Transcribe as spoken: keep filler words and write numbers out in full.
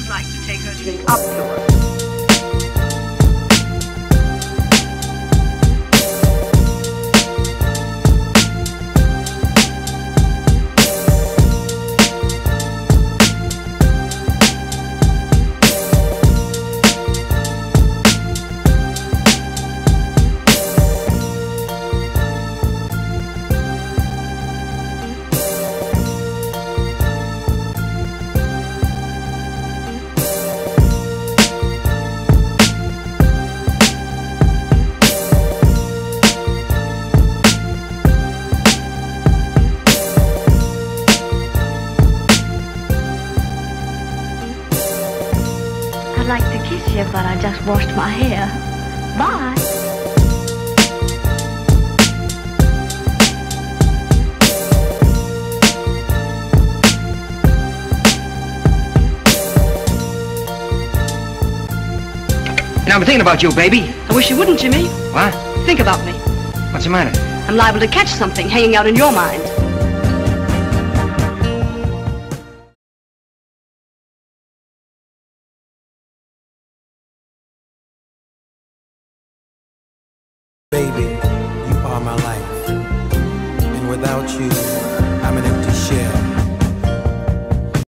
would like to take her drink up yours. I'd like to kiss you, but I just washed my hair. Bye. You know, I'm thinking about you, baby. I wish you wouldn't, Jimmy. What? Think about me. What's the matter? I'm liable to catch something hanging out in your mind. Baby, you are my life, and without you, I'm an empty shell.